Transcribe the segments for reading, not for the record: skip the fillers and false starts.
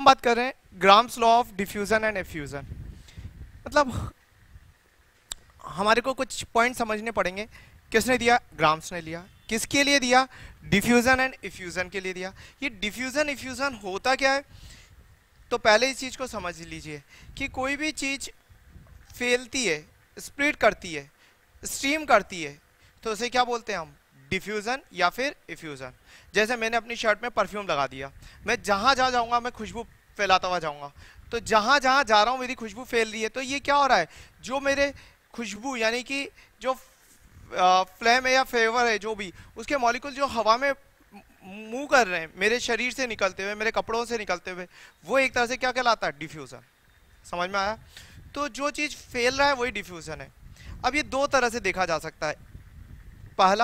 बात कर रहे हैं Graham's law of diffusion and effusion. मतलब हमारे को कुछ पॉइंट समझने पड़ेंगे। किसने दिया? ग्राम्स ने लिया। किसके लिए दिया? डिफ्यूजन एंड इफ्यूजन के लिए दिया। ये डिफ्यूजन इफ्यूजन होता क्या है? तो पहले इस चीज को समझ लीजिए कि कोई भी चीज फैलती है, स्प्रेड करती है, स्ट्रीम करती है, तो उसे क्या बोलते हैं हम? डिफ्यूजन या फिर इफ्यूजन। जैसे मैंने अपनी शर्ट में परफ्यूम लगा दिया, मैं जहां जहां जाऊंगा मैं खुशबू फैलाता हुआ जाऊंगा, तो जहां जहां जा रहा हूं मेरी खुशबू फैल रही है। तो ये क्या हो रहा है? जो मेरे खुशबू यानी कि जो फ्लेम है या फ्लेवर है जो भी, उसके मॉलिक्यूल जो हवा में मूव कर रहे हैं मेरे शरीर से निकलते हुए, मेरे कपड़ों से निकलते हुए, वो एक तरह से क्या कहलाता है? डिफ्यूजन। समझ में आया? तो जो चीज फैल रहा है वही डिफ्यूजन है। अब ये दो तरह से देखा जा सकता है। पहला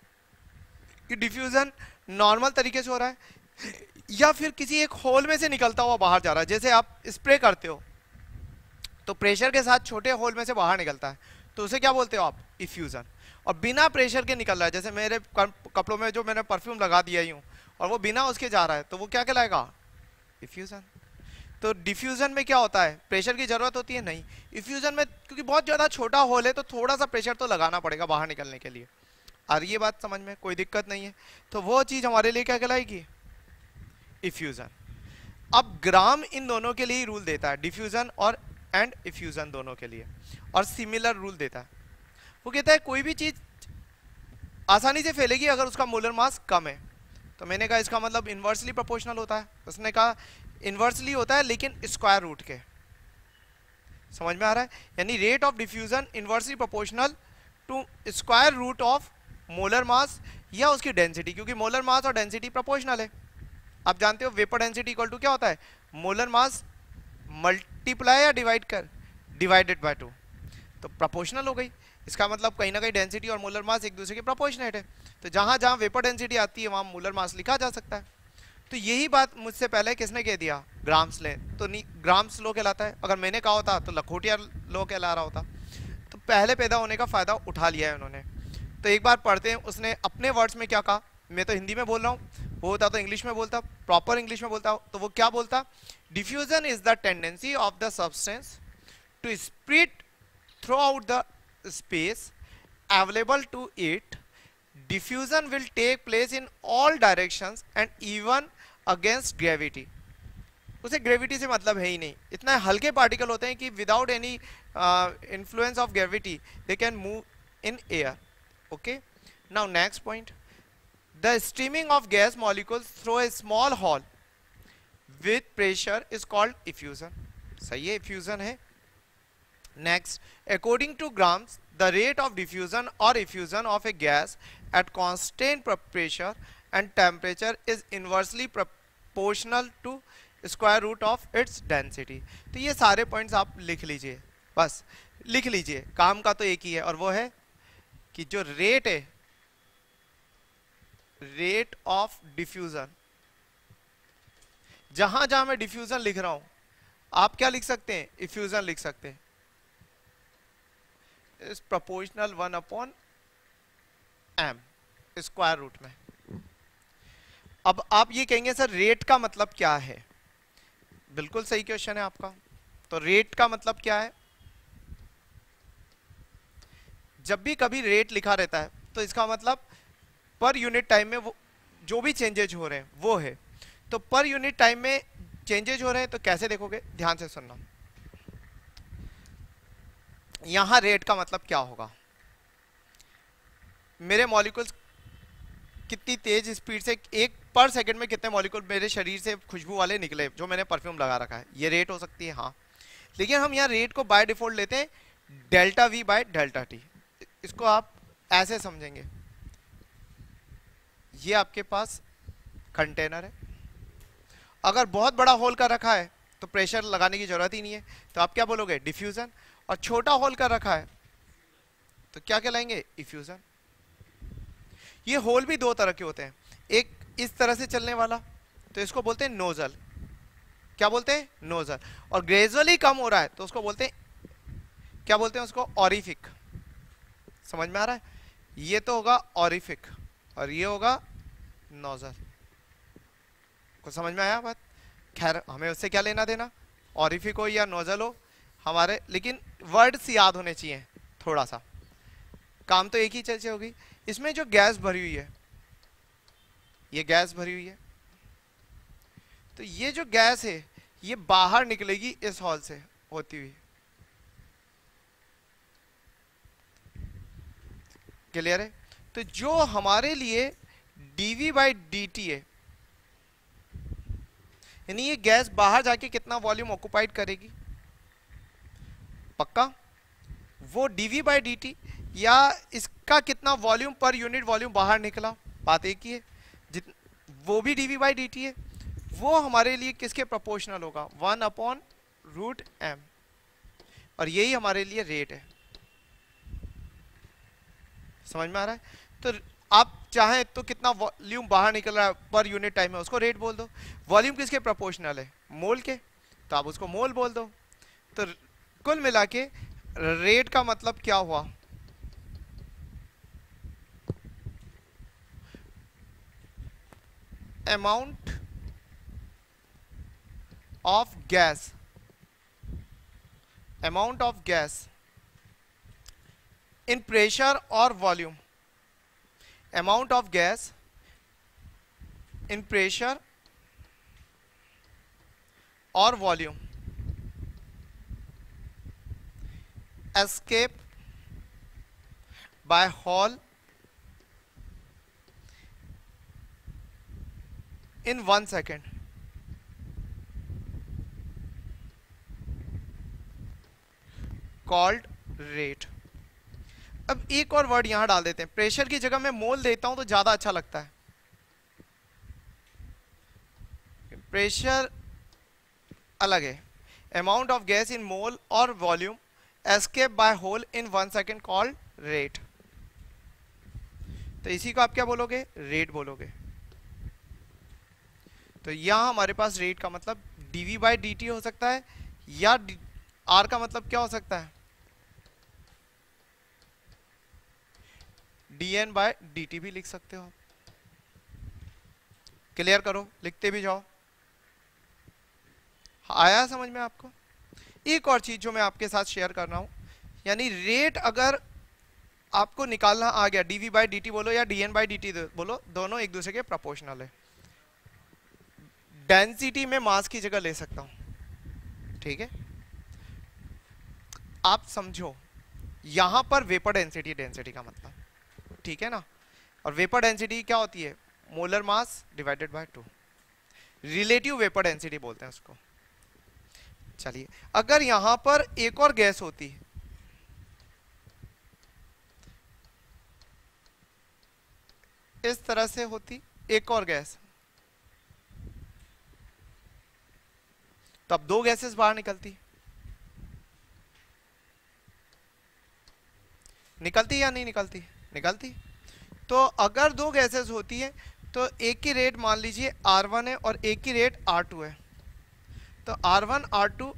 कि डिफ्यूजन नॉर्मल तरीके से हो रहा है, या फिर किसी एक होल में से निकलता हुआ बाहर जा रहा है। जैसे आप स्प्रे करते हो तो प्रेशर के साथ छोटे होल में से बाहर निकलता है, तो उसे क्या बोलते हो आप? इफ्यूजन। और बिना प्रेशर के निकल रहा है, जैसे मेरे कपड़ों में जो मैंने परफ्यूम लगा दिया ही हूं और वो बिना उसके जा रहा है, तो वो क्या कहलाएगा? इफ्यूजन। तो डिफ्यूजन में क्या होता है? प्रेशर की जरूरत होती है? नहीं। इफ्यूजन में क्योंकि बहुत ज्यादा छोटा होल है तो थोड़ा सा प्रेशर तो लगाना पड़ेगा बाहर निकलने के लिए। और ये बात समझ में कोई दिक्कत नहीं है। तो वो चीज हमारे लिए क्या कहलाएगी? इफ्यूजन। अब ग्राम इन दोनों के लिए ही रूल देता है, डिफ्यूजन और एंड इफ्यूजन दोनों के लिए, और सिमिलर रूल देता है। वो कहता है कोई भी चीज आसानी से फैलेगी अगर उसका मोलर मास कम है। तो मैंने कहा इसका मतलब इनवर्सली प्रोपोर्शनल होता है। उसने कहा इनवर्सली होता है लेकिन स्क्वायर रूट के। समझ में आ रहा है? यानी rate of diffusion inversely proportional to square root of molar mass या उसकी डेंसिटी, क्योंकि मोलर मास और डेंसिटी प्रोपोर्शनल है। आप जानते हो वेपर डेंसिटी इक्वल टू क्या होता है? मोलर मास मल्टीप्लाई या डिवाइड कर डिवाइडेड बाय 2। तो प्रोपोर्शनल हो गई। इसका मतलब कहीं ना कहीं डेंसिटी और मोलर मास एक दूसरे के प्रोपोर्शनेट है। तो जहां जहां वेपर डेंसिटी आती है वहां मोलर मास लिखा जा सकता है। तो यही बात मुझसे पहले किसने कह दिया? ग्राम्स ने। तो नहीं, ग्राम्स लो कहलाता है। अगर मैंने कहा होता तो लखोटिया लो कहला रहा होता। तो पहले पैदा होने का फायदा उठा लिया है उन्होंने। तो एक बार पढ़ते हैं उसने अपने वर्ड्स में क्या कहा। मैं तो हिंदी में बोल रहा हूँ, वो होता तो इंग्लिश में बोलता, प्रॉपर इंग्लिश में बोलता। तो वो क्या बोलता? Diffusion is the tendency of the substance to spread throughout the space available to it. Diffusion will take place in all directions and even against gravity. उसे ग्रेविटी से मतलब है ही नहीं। इतना हल्के पार्टिकल होते हैं कि without any influence of gravity they can move in air. Okay, now next point, the streaming of gas molecules through a small hole with pressure is called effusion. सही है, इफ्यूजन है। Next, according to Grams, the rate of diffusion or effusion of a gas at constant pressure and temperature is inversely proportional to square root of its density. तो ये सारे points आप लिख लीजिए, बस लिख लीजिए। काम का तो एक ही है और वो है कि जो रेट है, रेट ऑफ डिफ्यूजन, जहां जहां मैं डिफ्यूजन लिख रहा हूं आप क्या लिख सकते हैं? इफ्यूजन लिख सकते हैं। Is proportional 1/m square root में। अब आप ये कहेंगे सर रेट का मतलब क्या है? बिल्कुल सही क्वेश्चन है आपका। तो रेट का मतलब क्या है? जब भी कभी रेट लिखा रहता है तो इसका मतलब पर यूनिट टाइम में वो जो भी चेंजेज हो रहे हैं वो है। तो पर यूनिट टाइम में चेंजेज हो रहे हैं तो कैसे देखोगे? ध्यान से सुनना। यहां रेट का मतलब क्या होगा? मेरे मॉलिक्यूल्स कितनी तेज स्पीड से एक पर सेकंड में कितने मॉलिक्यूल मेरे शरीर से खुशबू वाले निकले जो मैंने परफ्यूम लगा रखा है, ये रेट हो सकती है। हाँ, लेकिन हम यहाँ रेट को बाय डिफॉल्ट लेते हैं delta v by delta t. इसको आप ऐसे समझेंगे, ये आपके पास कंटेनर है, अगर बहुत बड़ा होल कर रखा है तो प्रेशर लगाने की जरूरत ही नहीं है, तो आप क्या बोलोगे? डिफ्यूजन। और छोटा होल कर रखा है तो क्या कहलाएंगे? इफ्यूजन। ये होल भी दो तरह के होते हैं, एक इस तरह से चलने वाला तो इसको बोलते हैं नोजल। क्या बोलते हैं? नोजल। और ग्रेजुअली कम हो रहा है तो उसको बोलते हैं, क्या बोलते हैं उसको? ऑरिफिक। समझ में आ रहा है? ये तो होगा ऑरिफिक और ये होगा नोजल। को समझ में आया बात? खैर हमें उससे क्या लेना देना, ऑरिफिक हो या नोजल हो हमारे, लेकिन वर्ड्स याद होने चाहिए। थोड़ा सा काम तो एक ही चीज से होगी। इसमें जो गैस भरी हुई है, ये गैस भरी हुई है, तो ये जो गैस है ये बाहर निकलेगी इस हॉल से होती हुई। क्लियर है? तो जो हमारे लिए dv बाई डी टी है, यानी ये गैस बाहर जाके कितना वॉल्यूम ऑक्युपाइड करेगी, पक्का? वो dv बाई डी टी या इसका कितना वॉल्यूम पर यूनिट वॉल्यूम बाहर निकला, बात एक ही है। वो भी dv बाई डी टी है, वो हमारे लिए किसके प्रोपोर्शनल होगा, 1/√m, और यही हमारे लिए रेट है। समझ में आ रहा है? तो आप चाहें तो कितना वॉल्यूम बाहर निकल रहा है पर यूनिट टाइम में उसको रेट बोल दो। वॉल्यूम किसके प्रोपोर्शनल है, मोल के, तो आप उसको मोल बोल दो। तो कुल मिला के रेट का मतलब क्या हुआ, amount of gas, amount of gas in pressure और volume, amount of gas in pressure और volume escape by hole in 1 second, called rate। अब एक और वर्ड यहां डाल देते हैं, प्रेशर की जगह मैं मोल देता हूं तो ज्यादा अच्छा लगता है। प्रेशर अलग है, amount of gas in mole और volume escape by hole in 1 second called rate. तो इसी को आप क्या बोलोगे, रेट बोलोगे। तो यहां हमारे पास रेट का मतलब dv बाई डी टी हो सकता है, या r का मतलब क्या हो सकता है, dn बाय डी टी भी लिख सकते हो आप। क्लियर करो, लिखते भी जाओ। आया समझ में आपको? एक और चीज जो मैं आपके साथ शेयर कर रहा हूं, यानी रेट अगर आपको निकालना आ गया, dv बाई डी टी बोलो या dn बाई डी टी बोलो, दोनों एक दूसरे के प्रोपोर्शनल है। डेंसिटी में मास की जगह ले सकता हूं, ठीक है? आप समझो, यहां पर वेपर डेंसिटी, डेंसिटी का मतलब, ठीक है ना? और वेपर डेंसिटी क्या होती है, molar mass divided by 2, relative vapour density बोलते हैं उसको। चलिए, अगर यहां पर एक और गैस होती, इस तरह से होती एक और गैस, तो अब 2 गैसेस बाहर निकलती, निकलती या नहीं निकलती, निकलती। तो अगर 2 गैसेस होती है तो एक की रेट मान लीजिए R1 है और एक की रेट R2 है, तो R1 R2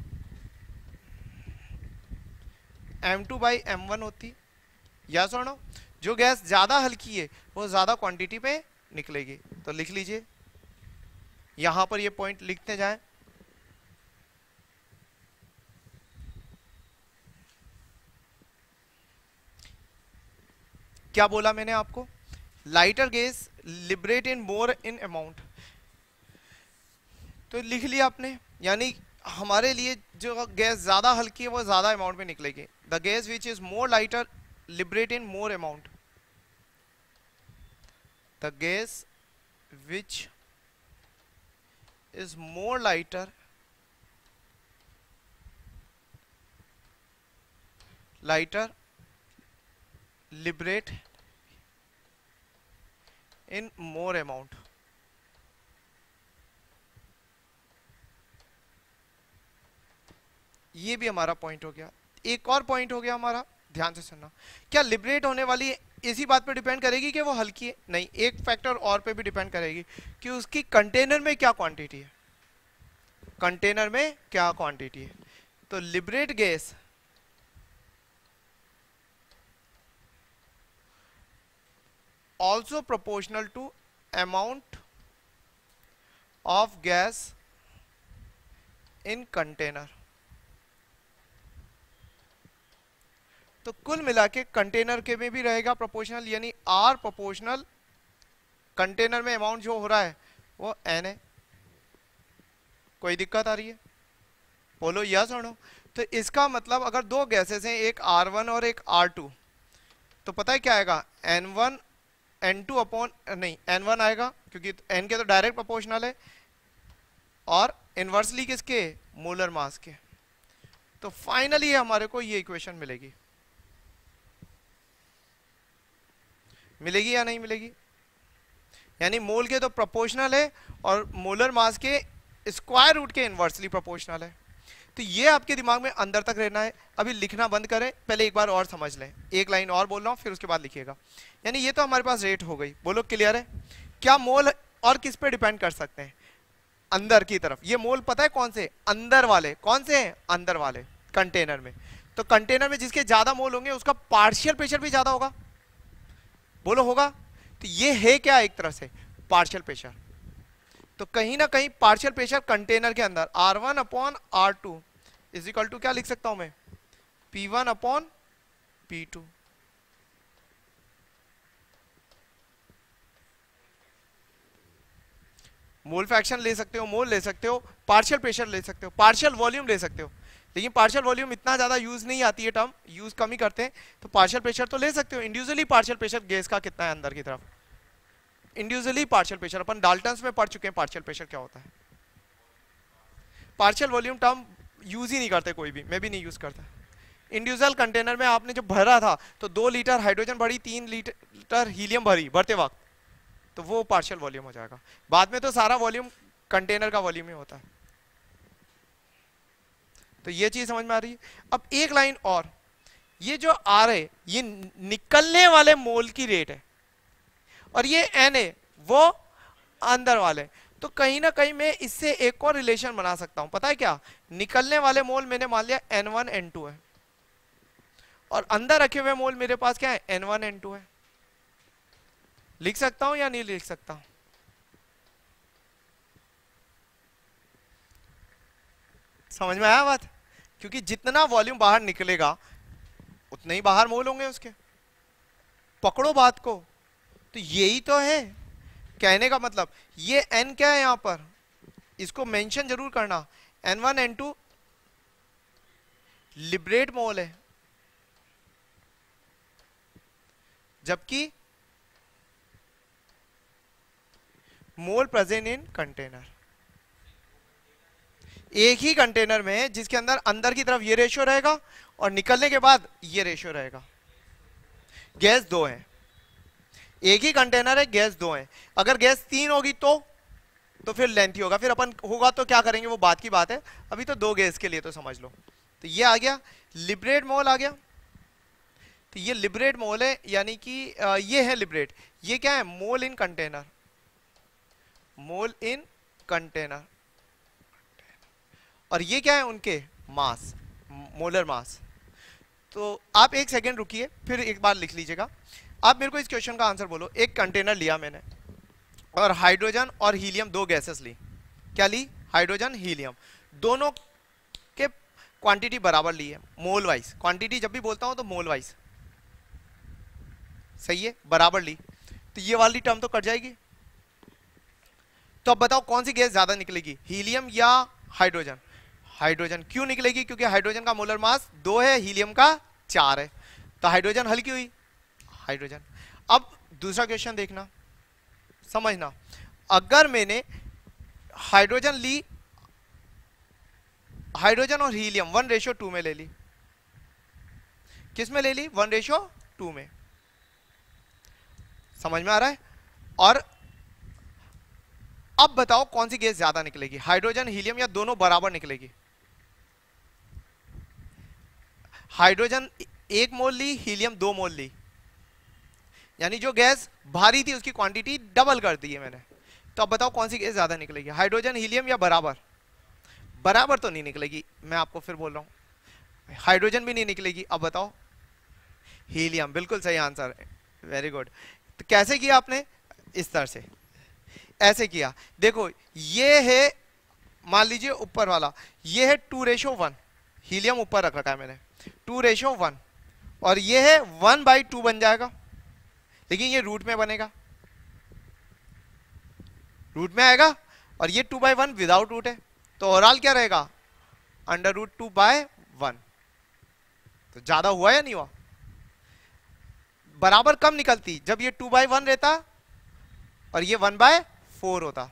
M2 by M1 होती, या सुनो, जो गैस ज्यादा हल्की है वो ज्यादा क्वांटिटी पे निकलेगी। तो लिख लीजिए, यहां पर ये पॉइंट लिखते जाएं। क्या बोला मैंने आपको, lighter gas liberate in more in amount, तो लिख लिया आपने, यानी हमारे लिए जो गैस ज्यादा हल्की है वो ज्यादा अमाउंट में निकलेगी। The gas which is more lighter liberate in more amount, the gas which is more lighter liberate in more amount। ये भी हमारा पॉइंट हो गया। एक और पॉइंट हो गया हमारा, ध्यान से सुनना। क्या लिबरेट होने वाली इसी बात पे डिपेंड करेगी कि वो हल्की है? नहीं, एक फैक्टर और पे भी डिपेंड करेगी कि उसकी कंटेनर में क्या क्वांटिटी है, कंटेनर में क्या क्वांटिटी है। तो liberate gas also proportional to amount of gas in container. तो कुल मिला के कंटेनर के में भी रहेगा प्रोपोर्शनल, यानी आर प्रोपोर्शनल कंटेनर में अमाउंट जो हो रहा है वो एन है। कोई दिक्कत आ रही है? बोलो यस और नो। तो इसका मतलब अगर दो गैसेस हैं, एक R1 और एक R2, तो पता है क्या आएगा, N1 N2 अपॉन नहीं N1 आएगा, क्योंकि N के तो डायरेक्ट प्रोपोर्शनल है, और इनवर्सली किसके, मोलर मास के। तो फाइनली हमारे को ये इक्वेशन मिलेगी। मिलेगी या नहीं मिलेगी? यानी मोल के तो प्रोपोर्शनल है और मोलर मास के स्क्वायर रूट के इनवर्सली प्रोपोर्शनल है। तो ये आपके दिमाग में अंदर तक रहना है। अभी लिखना बंद करें, पहले एक बार और समझ लें, एक लाइन और बोल रहा हूं फिर उसके बाद लिखिएगा। यानी ये तो हमारे पास रेट हो गई, बोलो क्लियर है? क्या मोल और किस पे डिपेंड कर सकते हैं? अंदर की तरफ। ये मोल पता है कौन से? अंदर वाले। कौन से हैं? अंदर वाले कंटेनर में। तो कंटेनर में जिसके ज्यादा मोल होंगे उसका पार्शियल प्रेशर भी ज्यादा होगा। बोलो होगा? तो ये है क्या, एक तरह से पार्शियल प्रेशर। तो कहीं ना कहीं पार्शियल प्रेशर कंटेनर के अंदर R1 upon R2 is equal to क्या लिख सकता हूं मैं, P1 upon P2। Mole fraction ले सकते हो, मोल ले सकते हो, पार्शियल प्रेशर ले सकते हो, पार्शियल वॉल्यूम ले सकते हो। लेकिन पार्शियल वॉल्यूम इतना ज्यादा यूज नहीं आती है, टर्म यूज कम ही करते हैं। तो पार्शियल प्रेशर तो ले सकते हो। इंडिविजुअली पार्शियल प्रेशर गैस का कितना है अंदर की तरफ, इंडिविजुअली पार्शियल प्रेशर अपन डाल्टन्स में पढ़ चुके हैं पार्शियल प्रेशर क्या होता है। पार्शियल वॉल्यूम टर्म यूज ही नहीं करते कोई भी, मैं भी नहीं यूज करता। इंडिविजुअल कंटेनर में आपने जब भरा था तो 2 लीटर हाइड्रोजन भरी, 3 लीटर हीलियम भरी भरते वक्त, तो वो पार्शियल वॉल्यूम हो जाएगा। बाद में तो सारा वॉल्यूम कंटेनर का वॉल्यूम ही होता है। तो ये चीज समझ में आ रही है? अब एक लाइन और, ये जो आर है ये निकलने वाले मोल की रेट है, और ये एन है वो अंदर वाले। तो कहीं ना कहीं मैं इससे एक और रिलेशन बना सकता हूं। पता है क्या? निकलने वाले मोल मैंने मान लिया N1 N2 है, और अंदर रखे हुए मोल मेरे पास क्या है, N1 N2 है। लिख सकता हूं या नहीं लिख सकता? समझ में आया बात? क्योंकि जितना वॉल्यूम बाहर निकलेगा उतने ही बाहर मोल होंगे उसके। पकड़ो बात को। तो यही तो है कहने का मतलब। ये N क्या है यहां पर, इसको मेंशन जरूर करना। N1 N2 लिबरेट मोल है, जबकि मोल प्रेजेंट इन कंटेनर। एक ही कंटेनर में जिसके अंदर अंदर की तरफ ये रेशियो रहेगा और निकलने के बाद ये रेशियो रहेगा। गैस 2 है, एक ही कंटेनर है, गैस 2 है। अगर गैस 3 होगी तो फिर लेंथी होगा, फिर अपन होगा तो क्या करेंगे वो बात की बात है। अभी तो 2 गैस के लिए तो समझ लो। तो ये आ गया लिबरेट मोल आ गया। तो ये लिबरेट मोल है, यानी कि ये है लिबरेट। ये क्या है, मोल इन कंटेनर, मोल इन कंटेनर। और ये क्या है, उनके मास, मोलर मास। तो आप एक सेकेंड रुकिए, फिर एक बार लिख लीजिएगा। आप मेरे को इस क्वेश्चन का आंसर बोलो। एक कंटेनर लिया मैंने और हाइड्रोजन और हीलियम 2 गैसेस ली। क्या ली? हाइड्रोजन हीलियम, दोनों के क्वांटिटी बराबर ली है, मोल वाइज। क्वांटिटी जब भी बोलता हूं तो मोल वाइज, सही है, बराबर ली। तो ये वाली टर्म तो कट जाएगी। तो अब बताओ कौन सी गैस ज्यादा निकलेगी, हीलियम या हाइड्रोजन? हाइड्रोजन। क्यों निकलेगी? क्योंकि हाइड्रोजन का मोलर मास 2 है, हीलियम का 4 है। तो हाइड्रोजन हल्की हुई, हाइड्रोजन। अब दूसरा क्वेश्चन देखना, समझना। अगर मैंने हाइड्रोजन ली, हाइड्रोजन और हीलियम 1:2 में ले ली। किस में ले ली? 1:2 में। समझ में आ रहा है? और अब बताओ कौन सी गैस ज्यादा निकलेगी, हाइड्रोजन हीलियम, या दोनों बराबर निकलेगी? हाइड्रोजन 1 मोल ली, हीलियम 2 मोल ली, यानी जो गैस भारी थी उसकी क्वांटिटी डबल कर दी है मैंने। तो अब बताओ कौन सी गैस ज्यादा निकलेगी, हाइड्रोजन हीलियम या बराबर? बराबर तो नहीं निकलेगी, मैं आपको फिर बोल रहा हूं। हाइड्रोजन भी नहीं निकलेगी। अब बताओ, हीलियम। बिल्कुल सही आंसर, वेरी गुड। तो कैसे किया आपने? इस तरह से, ऐसे किया। देखो ये है मान लीजिए ऊपर वाला ये है 2:1, हीलियम ऊपर रख रखा है मैंने, 2:1, और ये है 1/2 बन जाएगा, लेकिन ये रूट में बनेगा, रूट में आएगा, और ये 2/1 विदाउट रूट है, तो ओवरऑल क्या रहेगा, √2/1। तो ज्यादा हुआ या नहीं हुआ, बराबर कम निकलती जब ये 2/1 रहता और ये 1/4 होता।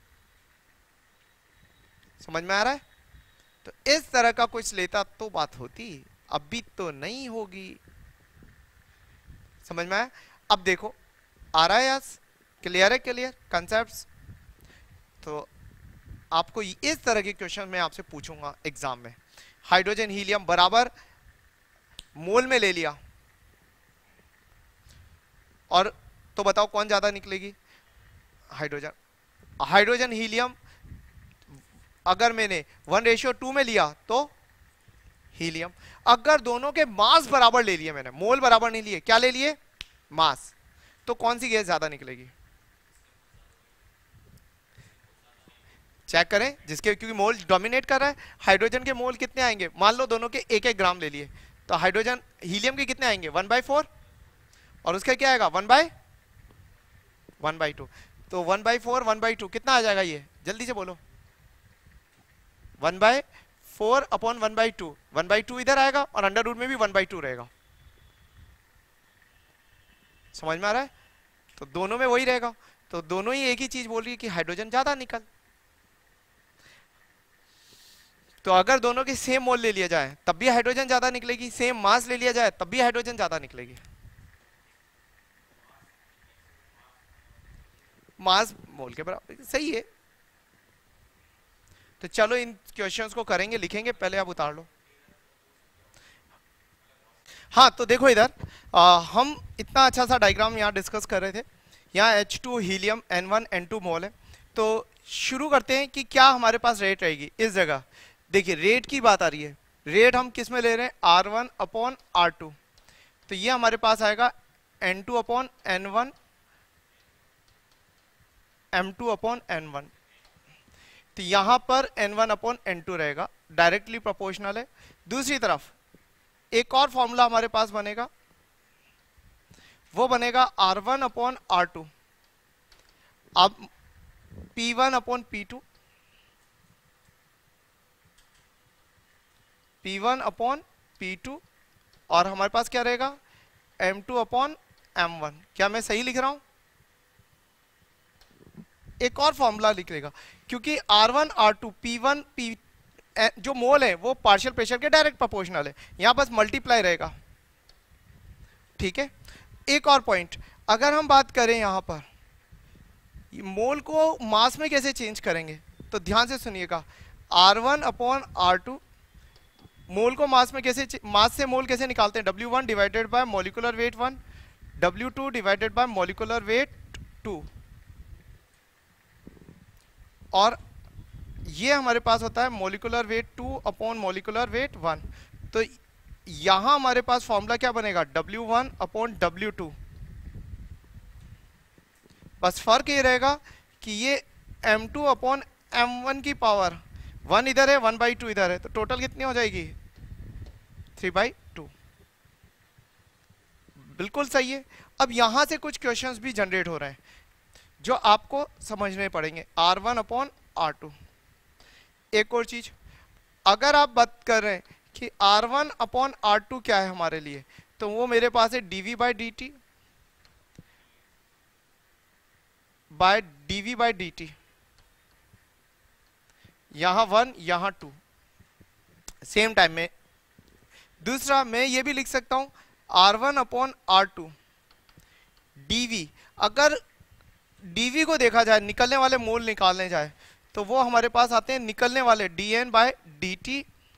समझ में आ रहा है? तो इस तरह का कुछ लेता तो बात होती, अभी तो नहीं होगी। समझ में आया? अब देखो आ रहा है यस, क्लियर है, क्लियर कंसेप्ट्स। तो आपको इस तरह के क्वेश्चन मैं आपसे पूछूंगा एग्जाम में। हाइड्रोजन हीलियम बराबर मोल में ले लिया, और तो बताओ कौन ज्यादा निकलेगी, हाइड्रोजन। हाइड्रोजन हीलियम अगर मैंने 1:2 में लिया तो हीलियम। अगर दोनों के मास बराबर ले लिए मैंने, मोल बराबर नहीं लिए, क्या ले लिए, मास, तो कौन सी गैस ज्यादा निकलेगी, चेक करें जिसके, क्योंकि मोल डोमिनेट कर रहा है। हाइड्रोजन के मोल कितने आएंगे, मान लो दोनों के 1-1 ग्राम ले लिए, तो हाइड्रोजन हीलियम के कितने आएंगे, 1/4, और उसका क्या आएगा 1/2। तो 1/4 1/2 कितना आ जाएगा, ये जल्दी से बोलो, 1/4 अपॉन 1/2, 1/2 इधर आएगा और अंडर रूट में भी 1/2 रहेगा। समझ में आ रहा है? तो दोनों में वही रहेगा, तो दोनों ही एक ही चीज बोल रही है कि हाइड्रोजन ज्यादा निकल। तो अगर दोनों के सेम मोल ले लिया जाए तब भी हाइड्रोजन ज्यादा निकलेगी, सेम मास ले लिया जाए तब भी हाइड्रोजन ज्यादा निकलेगी। मास मोल के बराबर, सही है। तो चलो इन क्वेश्चंस को करेंगे, लिखेंगे, पहले आप उतार लो। हाँ तो देखो इधर हम इतना अच्छा सा डायग्राम यहाँ डिस्कस कर रहे थे। यहाँ H2 हीलियम N1 N2 मोल है। तो शुरू करते हैं कि क्या हमारे पास रेट रहेगी इस जगह। देखिए रेट की बात आ रही है, रेट हम किस में ले रहे हैं, R1/R2। तो ये हमारे पास आएगा N2/N1 M2/N1। तो यहां पर N1/N2 रहेगा, डायरेक्टली प्रोपोर्शनल है। दूसरी तरफ एक और फॉर्मूला हमारे पास बनेगा, वो बनेगा R1/R2, अब P1/P2, P1/P2, और हमारे पास क्या रहेगा M2/M1। क्या मैं सही लिख रहा हूं? एक और फॉर्मूला लिखेगा, क्योंकि R1 R2 P1 P जो मोल है वो पार्शियल प्रेशर के डायरेक्ट प्रोपोर्शनल है, यहां बस मल्टीप्लाई रहेगा। ठीक है, एक और पॉइंट, अगर हम बात करें यहां पर मोल को मास में कैसे चेंज करेंगे, तो ध्यान से सुनिएगा, R1/R2 मोल को मास में कैसे, मास से मोल कैसे निकालते हैं, W1 divided by molecular weight 1, W2 divided by molecular weight 2, और ये हमारे पास होता है molecular weight 2 upon molecular weight 1। तो यहां हमारे पास फॉर्मूला क्या बनेगा, W1/W2। बस फर्क ये रहेगा कि ये M2/M1 की पावर 1 इधर है, 1/2 इधर है, तो टोटल कितनी हो जाएगी 3/2। बिल्कुल सही है। अब यहां से कुछ क्वेश्चंस भी जनरेट हो रहे हैं जो आपको समझने पड़ेंगे, R1/R2। एक और चीज, अगर आप बात कर रहे हैं कि R1/R2 क्या है हमारे लिए, तो वो मेरे पास है dV/dt बाय dV/dt, यहां 1 यहां 2 सेम टाइम में। दूसरा मैं ये भी लिख सकता हूं R1/R2 dV। अगर dV को देखा जाए, निकलने वाले मोल निकालने जाए, तो वो हमारे पास आते हैं निकलने वाले dN/dt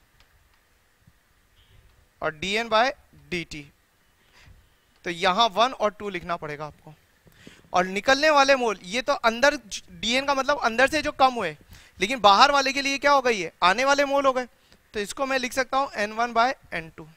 और dN/dt। तो यहां 1 और 2 लिखना पड़ेगा आपको। और निकलने वाले मोल, ये तो अंदर dN का मतलब अंदर से जो कम हुए, लेकिन बाहर वाले के लिए क्या हो गई है, आने वाले मोल हो गए। तो इसको मैं लिख सकता हूं N1/N2।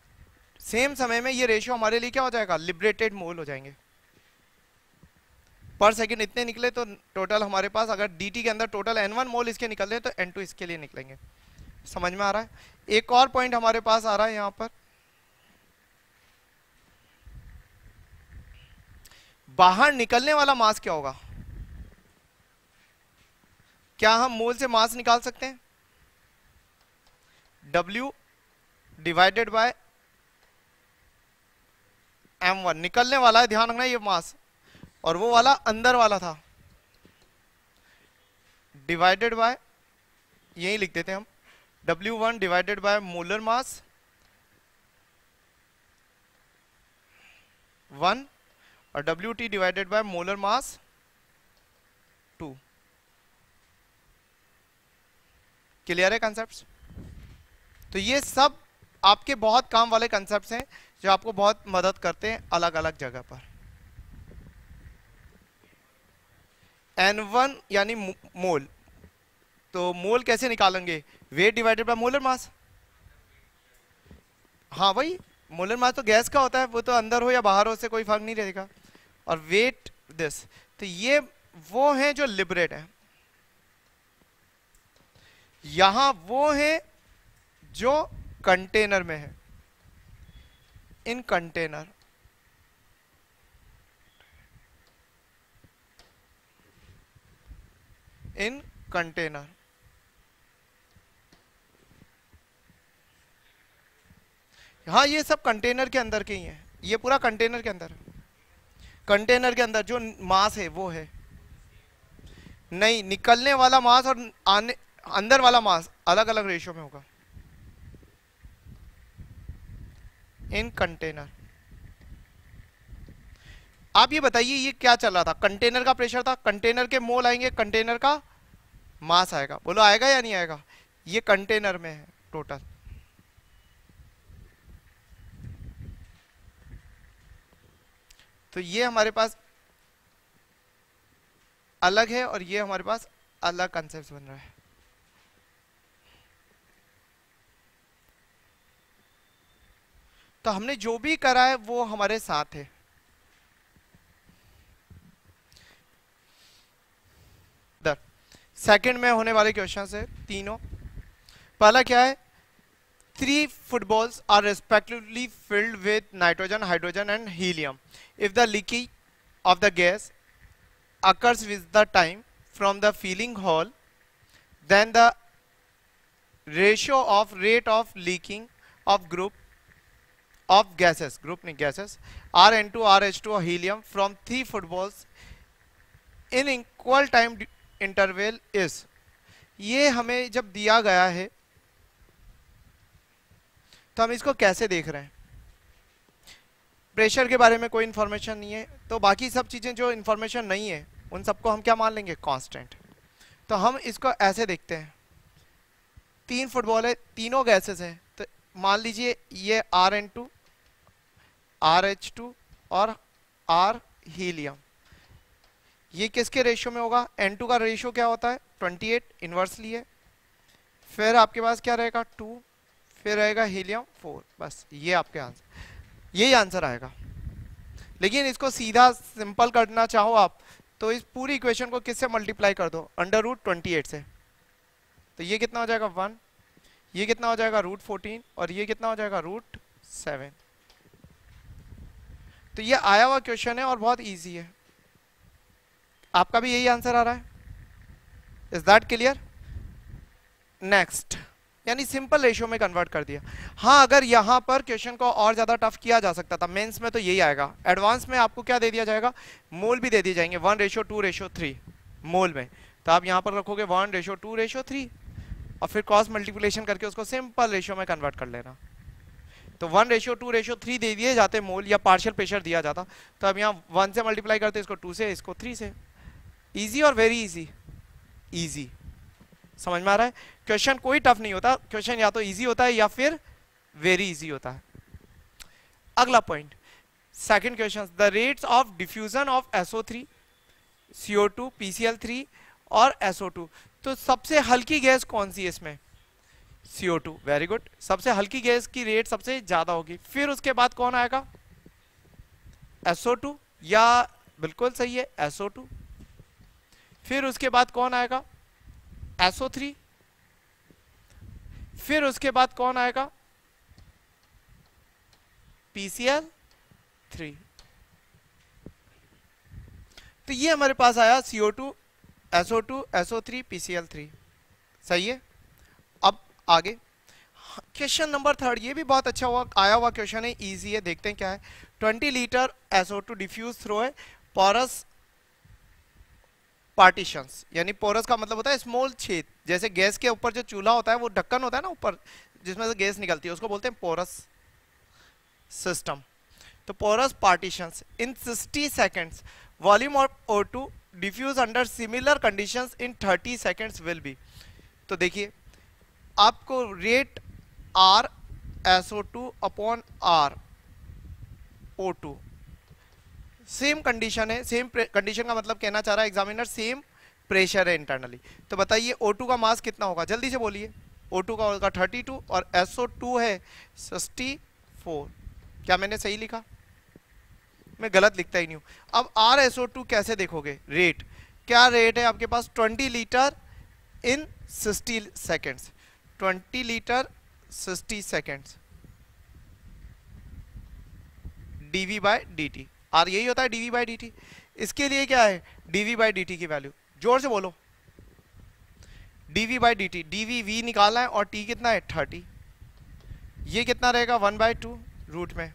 सेम समय में ये रेशियो हमारे लिए क्या हो जाएगा, लिबरेटेड मोल हो जाएंगे। पर सेकंड इतने निकले तो टोटल हमारे पास अगर dt के अंदर टोटल n1 मोल इसके निकल रहे तो n2 इसके लिए निकलेंगे। समझ में आ रहा है? एक और पॉइंट हमारे पास आ रहा है यहां पर, बाहर निकलने वाला मास क्या होगा? क्या हम मोल से मास निकाल सकते हैं? W डिवाइडेड बाय m1 निकलने वाला है, ध्यान रखना ये मास, और वो वाला अंदर वाला था, डिवाइडेड बाय, यही लिख देते हैं हम, W1 डिवाइडेड बाय मोलर मास 1 और WT divided by molar mass 2। Clear है कंसेप्ट्स? तो ये सब आपके बहुत काम वाले कंसेप्ट्स हैं जो आपको बहुत मदद करते हैं अलग अलग जगह पर। N1 यानी मोल, तो मोल कैसे निकालेंगे? Weight divided by molar mass. हाँ वही, मोलर मास तो गैस का होता है, वो तो अंदर हो या बाहर हो उससे कोई फर्क नहीं रहेगा। और वेट दिस, तो ये वो हैं जो लिबरेट है, यहां वो है जो कंटेनर में है, इन कंटेनर। इन कंटेनर, हाँ ये सब कंटेनर के अंदर के ही है, ये पूरा कंटेनर के अंदर, कंटेनर के अंदर जो मास है वो है। नहीं, निकलने वाला मास और आने अंदर वाला मास अलग अलग रेशियो में होगा इन कंटेनर। आप ये बताइए ये क्या चल रहा था? कंटेनर का प्रेशर था, कंटेनर के मोल आएंगे, कंटेनर का मास आएगा। बोलो आएगा या नहीं आएगा? ये कंटेनर में है टोटल। तो ये हमारे पास अलग है और ये हमारे पास अलग कंसेप्ट बन रहा है। तो हमने जो भी करा है वो हमारे साथ है। सेकंड में होने वाले क्वेश्चन है तीनों। पहला क्या है? 3 footballs are respectively filled with nitrogen, hydrogen and helium. If the leakage of the gas occurs with the time from the filling hole, then the ratio of rate of leaking of group of gases, group नहीं gases, Rn2, RH2 और helium from 3 footballs in equal time interval is। ये हमें जब दिया गया है तो हम इसको कैसे देख रहे हैं? प्रेशर के बारे में कोई इंफॉर्मेशन नहीं है, तो बाकी सब चीजें जो इंफॉर्मेशन नहीं है उन सबको हम क्या मान लेंगे? कांस्टेंट। तो हम इसको ऐसे देखते हैं, 3 फुटबॉल है, तीनों गैसेस हैं, तो मान लीजिए ये Rn2, RH2 और R हीलियम, ये किसके रेशियो में होगा? N2 का रेशियो क्या होता है? 28, इनवर्सली है। फिर आपके पास क्या रहेगा? 2, फिर रहेगा हीलियम 4। बस ये आपके आंसर, यही आंसर आएगा। लेकिन इसको सीधा सिंपल करना चाहो आप तो इस पूरी इक्वेशन को किससे मल्टीप्लाई कर दो? √28 से। तो ये कितना हो जाएगा? 1, ये कितना हो जाएगा? √14, और ये कितना हो जाएगा? √7। तो ये आया हुआ क्वेश्चन है और बहुत इजी है। आपका भी यही आंसर आ रहा है? Is that clear? नेक्स्ट, यानी सिंपल रेशियो में कन्वर्ट कर दिया। हाँ, अगर यहां पर क्वेश्चन को और ज्यादा टफ किया जा सकता था, मेंस में तो यही आएगा। एडवांस में आपको क्या दे दिया जाएगा? मोल भी दे दिए जाएंगे, 1:2:3 मोल में। तो आप यहां पर रखोगे 1:2:3 और फिर क्रॉस मल्टीप्लिकेशन करके उसको सिंपल रेशियो में कन्वर्ट कर लेना। तो 1:2:3 दे दिए जाते मोल या पार्शियल प्रेशर दिया जाता, तो अब यहाँ 1 से मल्टीप्लाई करते, इसको 2 से, इसको 3 से। इजी और वेरी इजी। इजी, समझ में आ रहा है? क्वेश्चन कोई टफ नहीं होता, क्वेश्चन या तो इजी होता है या फिर वेरी इजी होता है। अगला point, second question, the rates of diffusion of SO3, CO2, PCl3 और SO2। तो सबसे हल्की गैस कौन सी है इसमें? CO2। वेरी गुड, सबसे हल्की गैस की रेट सबसे ज्यादा होगी। फिर उसके बाद कौन आएगा? SO2 या बिल्कुल सही है, SO2। फिर उसके बाद कौन आएगा, SO3। फिर उसके बाद कौन आएगा, PCl3। तो ये हमारे पास आया CO2, SO2, SO3, PCl3। सही है। अब आगे क्वेश्चन नंबर 3, ये भी बहुत अच्छा हुआ आया हुआ क्वेश्चन है, इजी है, देखते हैं क्या है। 20 लीटर SO2 डिफ्यूज थ्रो है पोरस पार्टीशंस, यानी पोरस का मतलब होता है स्मॉल छेद, जैसे गैस के ऊपर जो चूल्हा होता है वो ढक्कन होता है ना ऊपर जिसमें से गैस निकलती है, उसको बोलते हैं पोरस सिस्टम। तो porous partitions in 60 seconds, volume of O2 diffuse under similar conditions in 30 seconds will be. तो देखिए आपको रेट R SO2 अपॉन R O2, सेम कंडीशन है, सेम कंडीशन का मतलब कहना चाह रहा है एग्जामिनर सेम प्रेशर है इंटरनली। तो बताइए O2 का मास कितना होगा, जल्दी से बोलिए। O2 का होगा 32 और SO2 है 64। क्या मैंने सही लिखा, मैं गलत लिखता ही नहीं हूं। अब RSO2 कैसे देखोगे, रेट क्या रेट है आपके पास, 20 लीटर इन 60 सेकेंड्स, 20 लीटर 60 seconds dV by dt। R यही होता है dV बाय dt। इसके लिए क्या है, dV बाय dt की वैल्यू, जोर से बोलो, dV by dt, dV V निकालना है और t कितना है 30, ये कितना रहेगा 1/2 रूट में।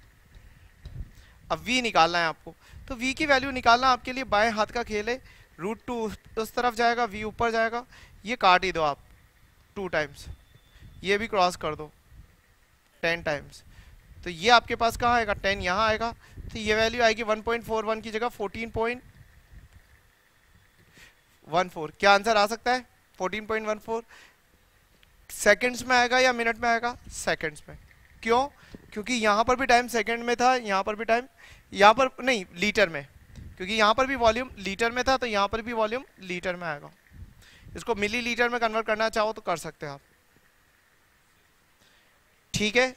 अब V निकालना है आपको, तो V की वैल्यू निकालना आपके लिए बाएं हाथ का खेल है। √2 उस तरफ जाएगा, V ऊपर जाएगा, ये काट ही दो आप 2 टाइम्स, ये भी क्रॉस कर दो 10 टाइम्स, तो ये आपके पास कहाँ आएगा 10 यहाँ आएगा, तो ये वैल्यू आएगी 1.41 की जगह 14.14। क्या आंसर आ सकता है 14.14। सेकंड्स में आएगा या मिनट में आएगा, सेकंड्स में। क्यों, क्योंकि यहाँ पर भी टाइम सेकंड में था, यहाँ पर भी टाइम, यहाँ पर नहीं लीटर में, क्योंकि यहाँ पर भी वॉल्यूम लीटर में था तो यहाँ पर भी वॉल्यूम लीटर में आएगा। इसको मिली लीटर में कन्वर्ट करना चाहो तो कर सकते हैं आप, ठीक है।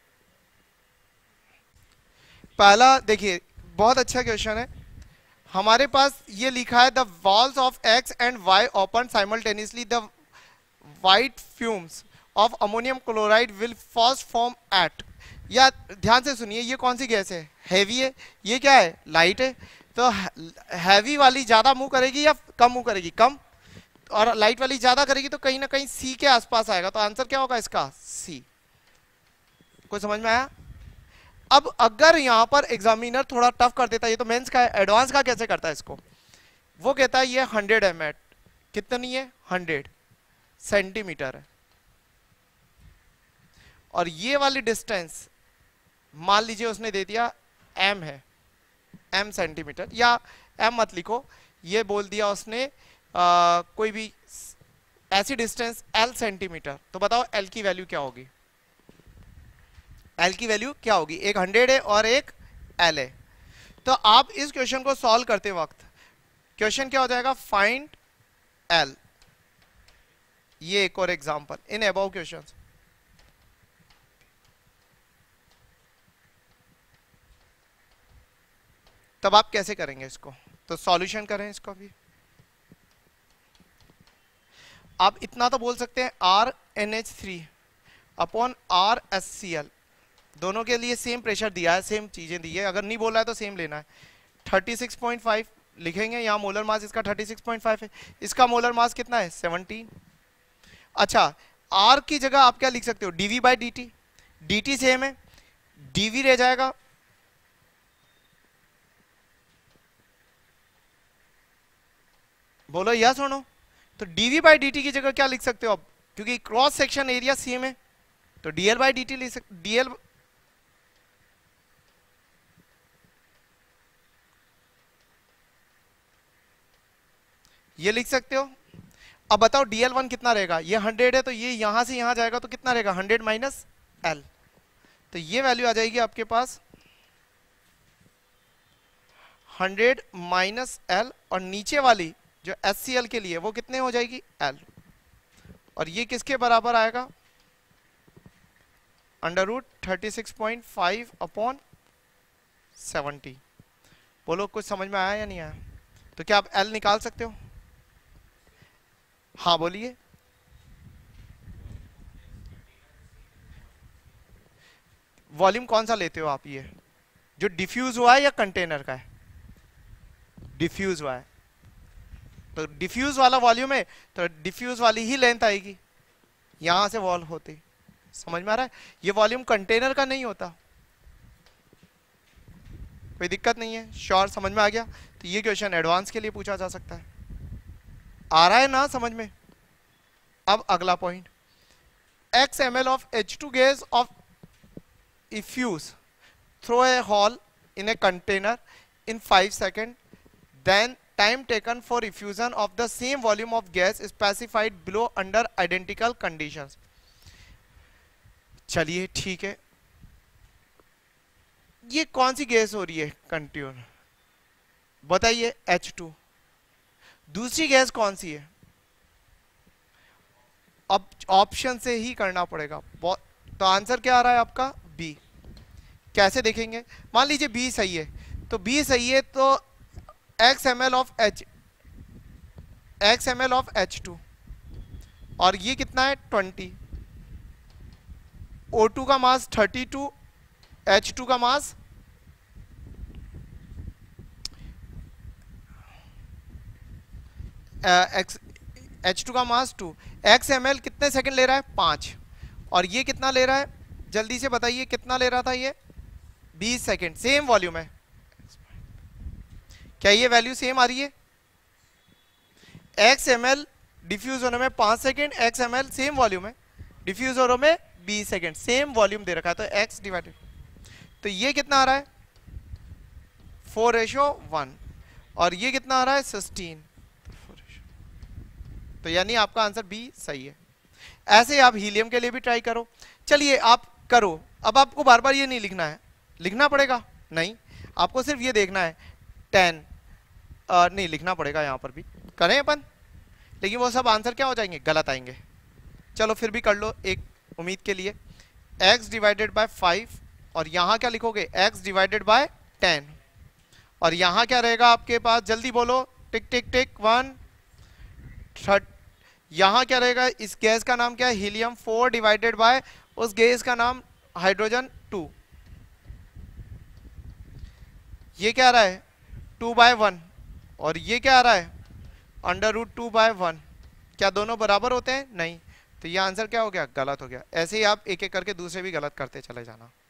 पहला देखिए बहुत अच्छा क्वेश्चन है, हमारे पास ये लिखा है the walls of X and Y open simultaneously, the white fumes of ammonium chloride will first form at. या ध्यान से सुनिए, ये कौन सी गैस है, हैवी है, ये क्या है लाइट है। तो हैवी वाली ज्यादा मूव करेगी या कम मूव करेगी, कम, और लाइट वाली ज्यादा करेगी, तो कहीं ना कहीं C के आसपास आएगा। तो आंसर क्या होगा इसका, C। कोई समझ में आया। अब अगर यहां पर एग्जामिनर थोड़ा टफ कर देता है, ये तो मेंस का है, एडवांस का कैसे करता है इसको, वो कहता है ये 100 mm, कितनी है 100 सेंटीमीटर है, और ये वाली डिस्टेंस मान लीजिए उसने दे दिया m है, m सेंटीमीटर, या m मत लिखो, ये बोल दिया उसने कोई भी ऐसी डिस्टेंस l सेंटीमीटर। तो बताओ l की वैल्यू क्या होगी, L की वैल्यू क्या होगी, एक 100 है और एक L है। तो आप इस क्वेश्चन को सॉल्व करते वक्त क्वेश्चन क्या हो जाएगा, फाइंड L। ये एक और एग्जांपल इन अबव क्वेश्चंस। तब आप कैसे करेंगे इसको, तो सॉल्यूशन करें इसको भी। आप इतना तो बोल सकते हैं RNH3 अपॉन RSCl, दोनों के लिए सेम प्रेशर दिया है, सेम चीजें दी है, अगर नहीं बोला है तो सेम लेना है। 36.5 लिखेंगे, यहाँ मोलर मास इसका 36.5 है, इसका मोलर मास कितना है 17। अच्छा R की जगह आप क्या लिख सकते हो, dV by dt, dt same है, dV रह जाएगा, बोलो या सुनो, तो dV बाई dt की जगह क्या लिख सकते हो आप, क्योंकि क्रॉस सेक्शन एरिया सेम है, तो dl बाई dt लिख सकते, dl ये लिख सकते हो। अब बताओ dl1 कितना रहेगा, ये 100 है तो ये यहां से यहां जाएगा तो कितना रहेगा 100 माइनस l, तो ये वैल्यू आ जाएगी आपके पास 100 माइनस l, और नीचे वाली जो HCl के लिए वो कितने हो जाएगी l, और ये किसके बराबर आएगा √36.5 अपॉन 70। बोलो कुछ समझ में आया या नहीं आया? तो क्या आप एल निकाल सकते हो? हाँ बोलिए। वॉल्यूम कौन सा लेते हो आप? ये जो डिफ्यूज हुआ है या कंटेनर का है? डिफ्यूज हुआ है, तो डिफ्यूज वाला वॉल्यूम है, तो डिफ्यूज वाली ही लेंथ आएगी यहां से वॉल होती। समझ में आ रहा है? ये वॉल्यूम कंटेनर का नहीं होता। कोई दिक्कत नहीं है? श्योर समझ में आ गया? तो ये क्वेश्चन एडवांस के लिए पूछा जा सकता है। आ रहा है ना समझ में? अब अगला point, x ml of H2 gas of effuse through a hole in a container in 5 seconds, then time taken for effusion of the same volume of gas specified below under identical conditions. चलिए ठीक है, ये कौन सी gas हो रही है कंट्यून? बताइए। H2। दूसरी गैस कौन सी है? अब ऑप्शन से ही करना पड़ेगा। तो आंसर क्या आ रहा है आपका? बी। कैसे देखेंगे? मान लीजिए बी सही है, तो बी सही है तो x ml ऑफ H2 और ये कितना है? 20। O2 का मास 32, H2 का मास H2 का मास 2। x ml कितने सेकंड ले रहा है? 5। और ये कितना ले रहा है? जल्दी से बताइए कितना ले रहा था ये? 20 सेकंड। सेम वॉल्यूम है, क्या ये वैल्यू सेम आ रही है? x ml डिफ्यूज होने में 5 second, x ml same volume है, डिफ्यूज होने में 20 सेकंड, सेम वॉल्यूम दे रखा है, तो x डिवाइडेड, तो ये कितना आ रहा है? 4:1। और ये कितना आ रहा है? 16। तो यानी आपका आंसर बी सही है। ऐसे आप हीलियम के लिए भी ट्राई करो। चलिए आप करो। अब आपको बार बार ये नहीं लिखना है, लिखना पड़ेगा नहीं, आपको सिर्फ ये देखना है 10 नहीं लिखना पड़ेगा, यहां पर भी करें अपन, लेकिन वो सब आंसर क्या हो जाएंगे? गलत आएंगे। चलो फिर भी कर लो एक उम्मीद के लिए। x डिवाइडेड बाय 5 और यहां क्या लिखोगे? x डिवाइडेड बाय 10 और यहां क्या रहेगा आपके पास? जल्दी बोलो, टिक टिक टिक। 1 यहां क्या रहेगा? इस गैस का नाम क्या है? हीलियम 4 डिवाइडेड बाय उस गैस का नाम हाइड्रोजन 2। ये क्या आ रहा है? 2/1 और ये क्या आ रहा है? √2/1। क्या दोनों बराबर होते हैं? नहीं, तो ये आंसर क्या हो गया? गलत हो गया। ऐसे ही आप एक एक करके दूसरे भी गलत करते चले जाना।